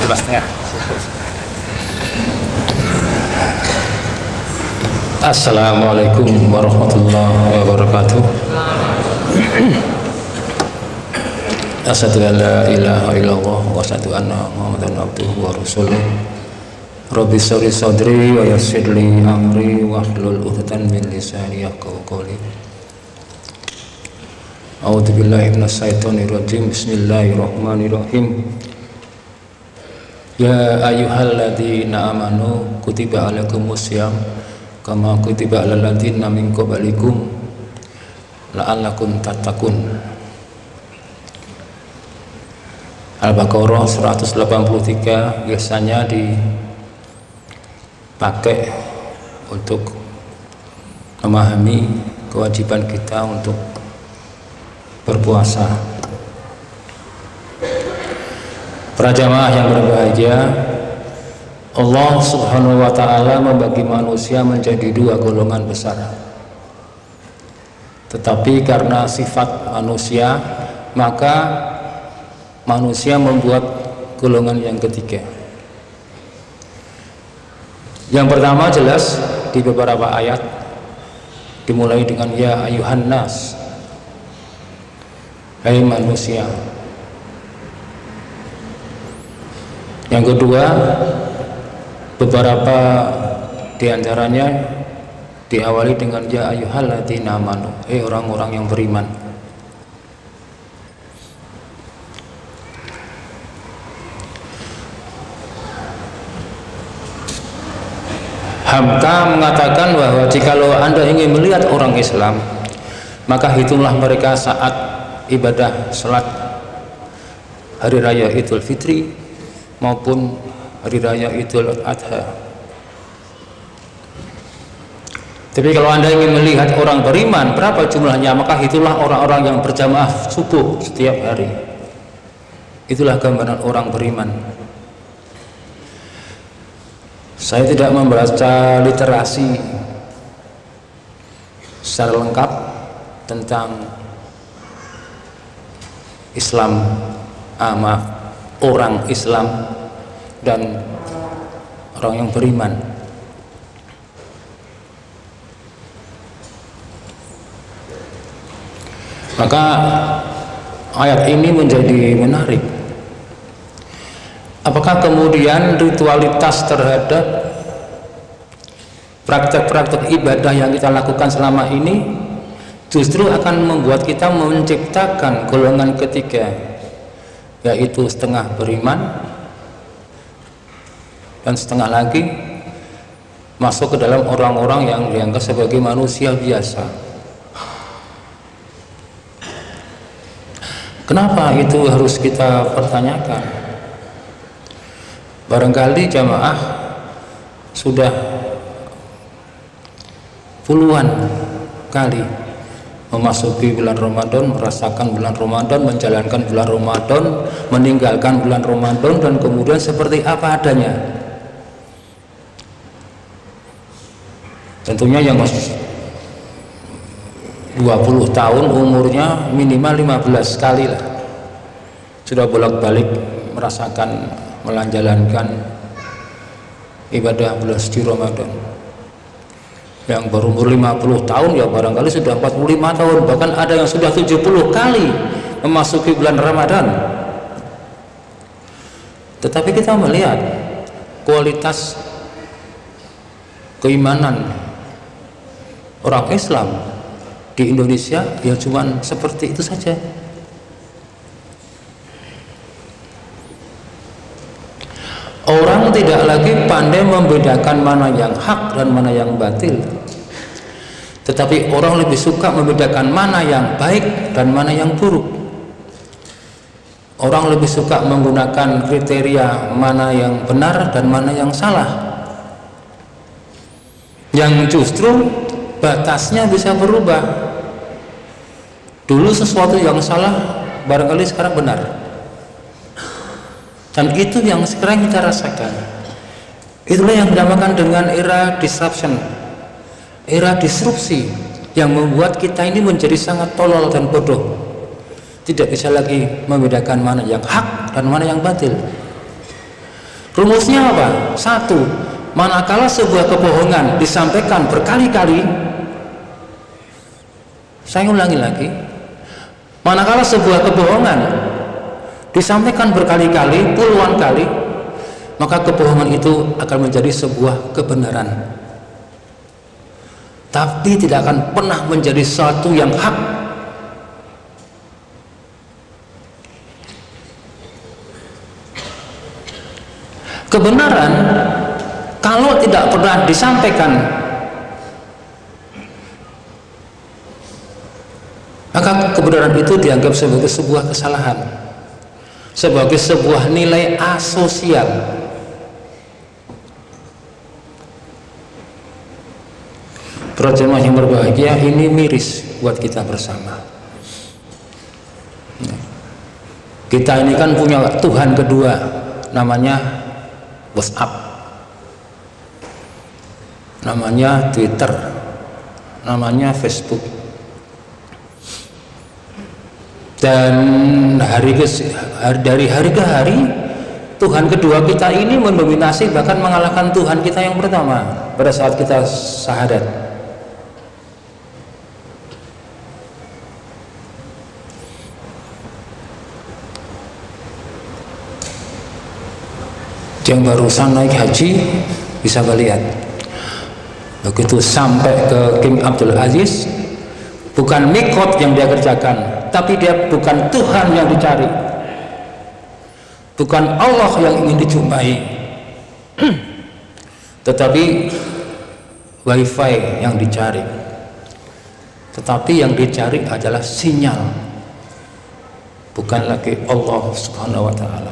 setengah. Assalamualaikum warahmatullahi wabarakatuh. Asyhadu an la ilaha illallah wa asyhadu anna Muhammadan abduhu wa rasuluh. Rabbi shrah sadri wa yassir li amri wahlul 'uqdatam min lisani yafqahu qawli. A'udzu billahi minasyaitonir rajim. Bismillahirrahmanirrahim. Ya ayyuhalladzina amanu kutiba alaikumusiyam kama kutiba alal ladzina min qablikum la'allakum tattaqun. Al-Baqarah 183 biasanya dipakai untuk memahami kewajiban kita untuk berpuasa. Para jamaah yang berbahagia, Allah Subhanahu wa ta'ala membagi manusia menjadi dua golongan besar. Tetapi karena sifat manusia, maka manusia membuat golongan yang ketiga. Yang pertama jelas di beberapa ayat dimulai dengan ya ayuhan nas, hai manusia. Yang kedua, beberapa diantaranya diawali dengan ya ayyuhalladzina amanu, hai orang-orang yang beriman. Hamka mengatakan bahwa jikalau Anda ingin melihat orang Islam, maka hitunglah mereka saat ibadah salat hari raya Idul Fitri maupun hari raya Idul Adha. Tapi kalau Anda ingin melihat orang beriman berapa jumlahnya, maka itulah orang-orang yang berjamaah subuh setiap hari. Itulah gambaran orang beriman. Saya tidak membaca literasi secara lengkap tentang Islam, orang Islam dan orang yang beriman. Maka ayat ini menjadi menarik. Apakah kemudian ritualitas terhadap praktek-praktek ibadah yang kita lakukan selama ini justru akan membuat kita menciptakan golongan ketiga, yaitu setengah beriman dan setengah lagi masuk ke dalam orang-orang yang dianggap sebagai manusia biasa? Kenapa itu harus kita pertanyakan? Barangkali jamaah sudah puluhan kali memasuki bulan Ramadan, merasakan bulan Ramadan, menjalankan bulan Ramadan, meninggalkan bulan Ramadan, dan kemudian seperti apa adanya. Tentunya yang 20 tahun umurnya minimal 15 kali lah sudah bolak-balik merasakan menjalankan ibadah bulan suci Ramadan. Yang berumur 50 tahun ya barangkali sudah 45 tahun, bahkan ada yang sudah 70 kali memasuki bulan Ramadan. Tetapi kita melihat kualitas keimanan orang Islam di Indonesia ya cuman seperti itu saja. Orang tidak lagi pandai membedakan mana yang hak dan mana yang batil, tetapi orang lebih suka membedakan mana yang baik dan mana yang buruk. Orang lebih suka menggunakan kriteria mana yang benar dan mana yang salah, yang justru batasnya bisa berubah. Dulu sesuatu yang salah barangkali sekarang benar. Dan itu yang sekarang kita rasakan. Itulah yang dinamakan dengan era disruption, era disrupsi, yang membuat kita ini menjadi sangat tolol dan bodoh. Tidak bisa lagi membedakan mana yang hak dan mana yang batil. Rumusnya apa? Satu, manakala sebuah kebohongan disampaikan berkali-kali, saya ulangi lagi, manakala sebuah kebohongan disampaikan berkali-kali, puluhan kali, maka kebohongan itu akan menjadi sebuah kebenaran, tapi tidak akan pernah menjadi sesuatu yang hak. Kebenaran kalau tidak pernah disampaikan, maka kebenaran itu dianggap sebagai sebuah kesalahan, sebagai sebuah nilai asosial. Para jemaah yang berbahagia, ini miris buat kita bersama. Kita ini kan punya Tuhan kedua, namanya WhatsApp, namanya Twitter, namanya Facebook. Dan dari hari ke hari Tuhan kedua kita ini mendominasi, bahkan mengalahkan Tuhan kita yang pertama pada saat kita syahadat. Yang barusan naik haji bisa melihat, begitu sampai ke King Abdul Aziz, bukan mikot yang dia kerjakan, tapi dia bukan Tuhan yang dicari, bukan Allah yang ingin dijumpai, tetapi wifi yang dicari. Tetapi yang dicari adalah sinyal, bukan lagi Allah Subhanahu wa Ta'ala.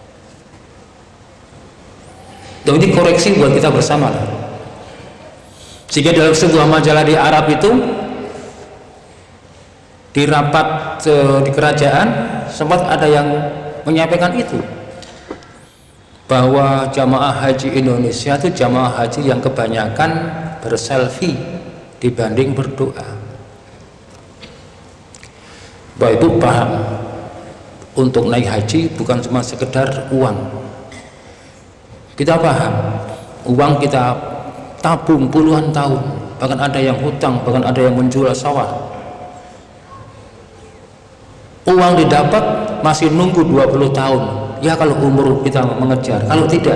Dan ini koreksi buat kita bersama. Sehingga dalam sebuah majalah di Arab itu, di rapat di kerajaan, sempat ada yang menyampaikan itu, bahwa jamaah haji Indonesia itu jamaah haji yang kebanyakan berselfie dibanding berdoa. Bahwa itu paham, untuk naik haji bukan cuma sekedar uang. Kita paham, uang kita tabung puluhan tahun, bahkan ada yang hutang, bahkan ada yang menjual sawah. Uang didapat masih nunggu 20 tahun, ya kalau umur kita mengejar. Kalau tidak,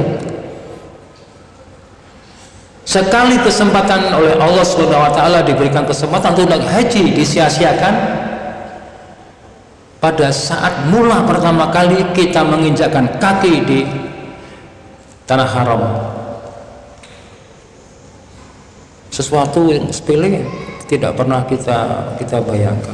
sekali kesempatan oleh Allah SWT diberikan kesempatan untuk naik haji disia-siakan pada saat mula pertama kali kita menginjakkan kaki di tanah haram. Sesuatu yang sepele tidak pernah kita bayangkan.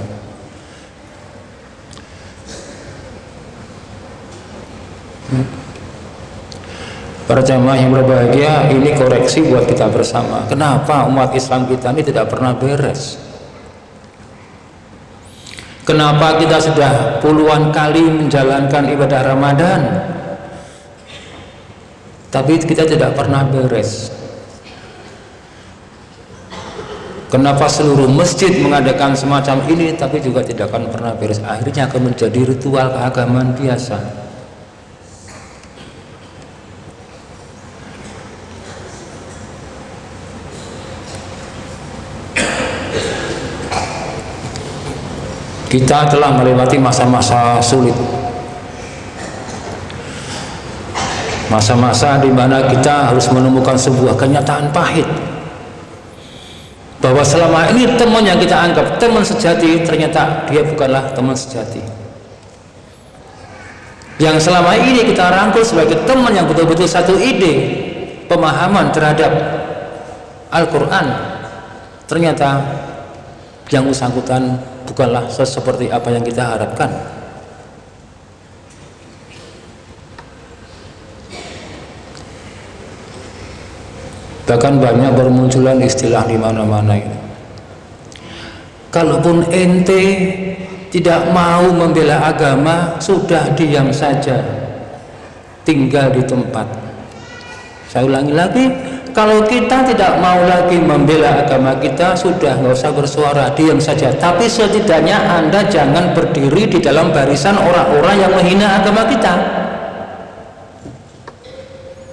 Para jamaah yang berbahagia, ini koreksi buat kita bersama. Kenapa umat Islam kita ini tidak pernah beres? Kenapa kita sudah puluhan kali menjalankan ibadah Ramadan, tapi kita tidak pernah beres? Kenapa seluruh masjid mengadakan semacam ini, tapi juga tidak akan pernah beres? Akhirnya akan menjadi ritual keagamaan biasa. Kita telah melewati masa-masa sulit, masa-masa di mana kita harus menemukan sebuah kenyataan pahit, bahwa selama ini teman yang kita anggap teman sejati, ternyata dia bukanlah teman sejati. Yang selama ini kita rangkul sebagai teman yang betul-betul satu ide, pemahaman terhadap Al-Quran, ternyata yang bersangkutan bukanlah seperti apa yang kita harapkan. Bahkan banyak bermunculan istilah di mana-mana ini. Kalaupun ente tidak mau membela agama, sudah diam saja, tinggal di tempat. Saya ulangi lagi, kalau kita tidak mau lagi membela agama kita, sudah nggak usah bersuara, diam saja. Tapi setidaknya Anda jangan berdiri di dalam barisan orang-orang yang menghina agama kita.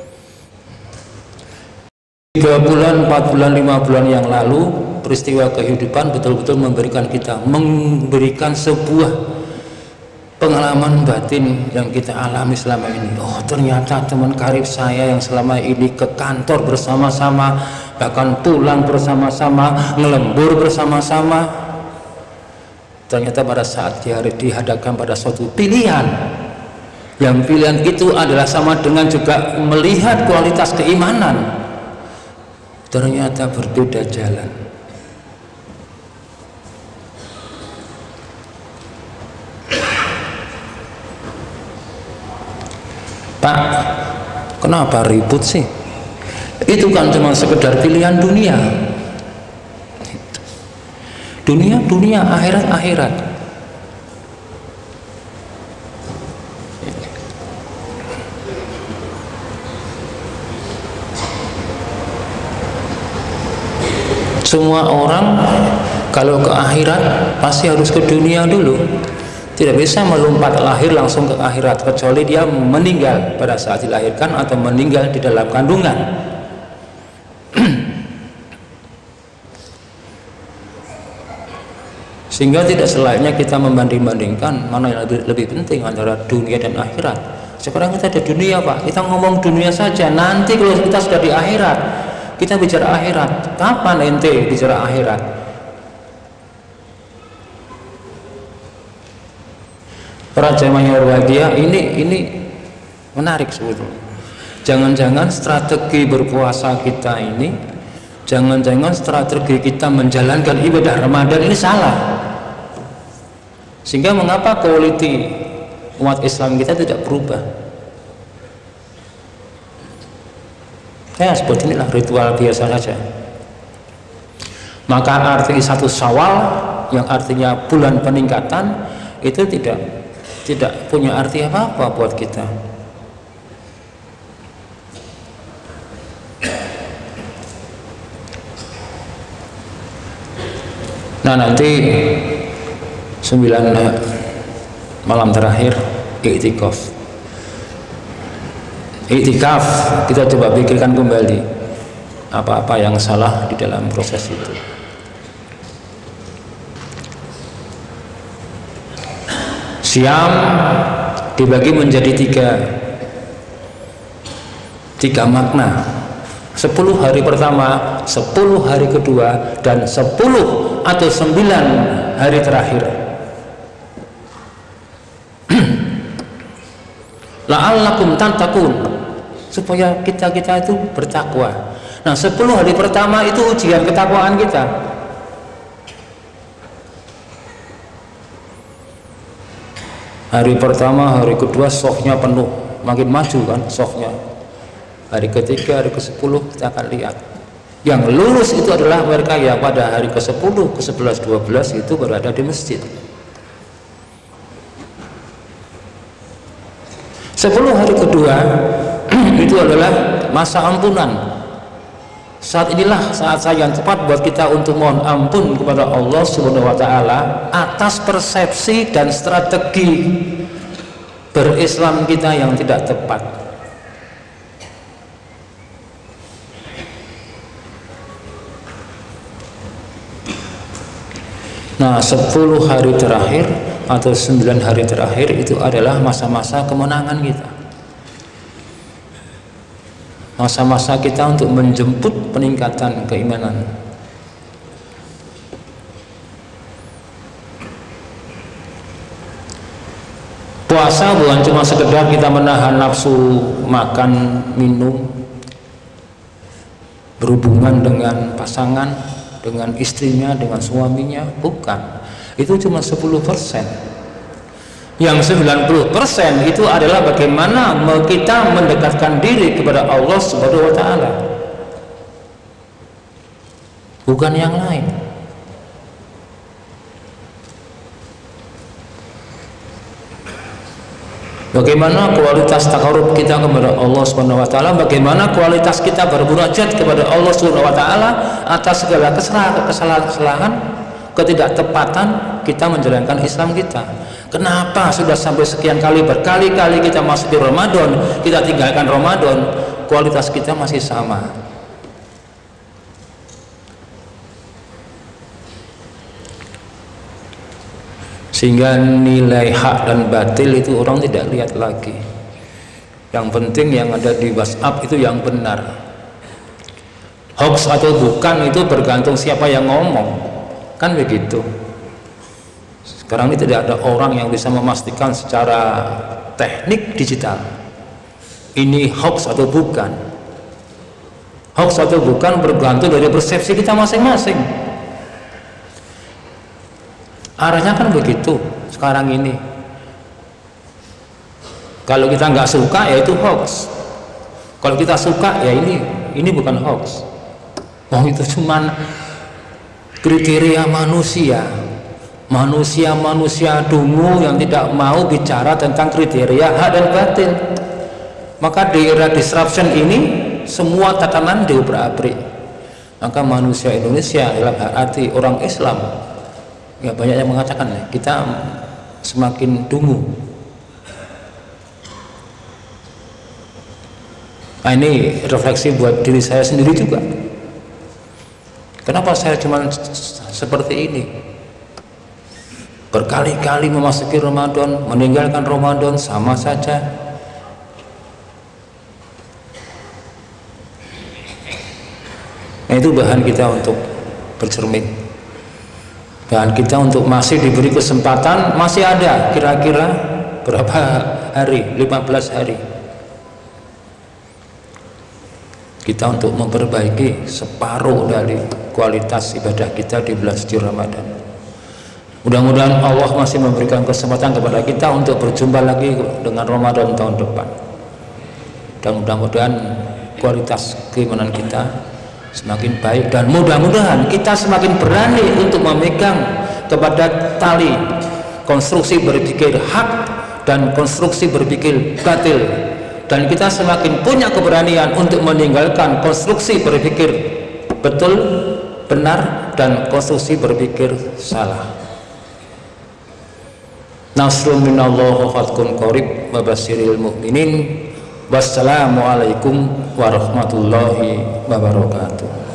bulan, 4 bulan, 5 bulan yang lalu, peristiwa kehidupan betul-betul memberikan sebuah pengalaman batin yang kita alami selama ini. Oh, ternyata teman karib saya yang selama ini ke kantor bersama-sama, bahkan pulang bersama-sama, ngelembur bersama-sama, ternyata pada saat dihadapkan pada suatu pilihan, yang pilihan itu adalah sama dengan juga melihat kualitas keimanan, ternyata berbeda jalan. Pak, kenapa ribut sih? Itu kan cuma sekedar pilihan dunia. Dunia, akhirat. Semua orang kalau ke akhirat pasti harus ke dunia dulu. Tidak bisa melompat lahir langsung ke akhirat, kecuali dia meninggal pada saat dilahirkan atau meninggal di dalam kandungan. Sehingga tidak selayaknya kita membanding-bandingkan mana yang lebih penting antara dunia dan akhirat. Sekarang kita ada dunia, Pak, kita ngomong dunia saja. Nanti kalau kita sudah di akhirat, kita bicara akhirat. Kapan ente bicara akhirat? Raja Mayor Bahagia ini menarik sebetulnya. Jangan-jangan strategi berpuasa kita ini, jangan-jangan strategi kita menjalankan ibadah Ramadan ini salah. Sehingga mengapa quality umat Islam kita tidak berubah? Saya sebut inilah ritual biasa saja. Maka arti 1 Syawal yang artinya bulan peningkatan itu tidak punya arti apa-apa buat kita. Nah, nanti 9 malam terakhir iktikaf, kita coba pikirkan kembali apa-apa yang salah di dalam proses itu. Siam dibagi menjadi tiga makna. 10 hari pertama, 10 hari kedua, dan 10 atau 9 hari terakhir. La'allakum tattaqun, supaya kita itu bertakwa. Nah, 10 hari pertama itu ujian ketakwaan kita. Hari pertama, hari kedua softnya penuh, makin maju kan softnya. Hari ketiga, hari ke-10 kita akan lihat. Yang lulus itu adalah mereka yang pada hari ke-10, ke-11, 12 itu berada di masjid. 10 hari kedua itu adalah masa ampunan. Saat inilah saat saya yang tepat buat kita untuk mohon ampun kepada Allah Subhanahu wa Ta'ala atas persepsi dan strategi berislam kita yang tidak tepat. Nah, 10 hari terakhir atau 9 hari terakhir itu adalah masa-masa kemenangan kita, masa-masa kita untuk menjemput peningkatan keimanan. Puasa bukan cuma sekedar kita menahan nafsu makan, minum, berhubungan dengan pasangan, dengan istrinya, dengan suaminya, bukan. Itu cuma 10%. Yang 90% itu adalah bagaimana kita mendekatkan diri kepada Allah Subhanahu wa Ta'ala, bukan yang lain. Bagaimana kualitas takarub kita kepada Allah Subhanahu wa Ta'ala, bagaimana kualitas kita bermunajat kepada Allah Subhanahu wa Ta'ala atas segala kesalahan, ketidaktepatan kita menjalankan Islam kita. Kenapa sudah sampai sekian kali, berkali-kali kita masuk di Ramadan, kita tinggalkan Ramadan, kualitas kita masih sama. sehingga nilai hak dan batil itu orang tidak lihat lagi. Yang penting yang ada di WhatsApp itu yang benar. Hoax atau bukan itu bergantung siapa yang ngomong, kan begitu. Sekarang ini tidak ada orang yang bisa memastikan secara teknik digital ini hoax atau bukan. Hoax atau bukan bergantung dari persepsi kita masing-masing. Arahnya kan begitu sekarang ini. Kalau kita nggak suka ya itu hoax. Kalau kita suka ya ini bukan hoax. Oh itu cuman kriteria manusia dungu yang tidak mau bicara tentang kriteria hak dan batin. Maka di era disruption ini semua tatanan diobrak-abrik. Maka manusia Indonesia dalam arti orang Islam ya banyak yang mengatakan kita semakin dungu. Nah, ini refleksi buat diri saya sendiri juga. Kenapa saya cuma seperti ini? Berkali-kali memasuki Ramadan, meninggalkan Ramadan sama saja. Nah, itu bahan kita untuk bercermin. Bahan kita untuk masih diberi kesempatan, masih ada kira-kira berapa hari? 15 hari. Kita untuk memperbaiki separuh dari kualitas ibadah kita di bulan suci Ramadan. Mudah-mudahan Allah masih memberikan kesempatan kepada kita untuk berjumpa lagi dengan Ramadan tahun depan. Dan mudah-mudahan kualitas keimanan kita semakin baik, dan mudah-mudahan kita semakin berani untuk memegang kepada tali konstruksi berpikir hak dan konstruksi berpikir batil, dan kita semakin punya keberanian untuk meninggalkan konstruksi berpikir betul, benar, dan konstruksi berpikir salah. Nasrun minallah wa fathun qarib wa basyiril mu'minin. Wassalamualaikum warahmatullahi wabarakatuh.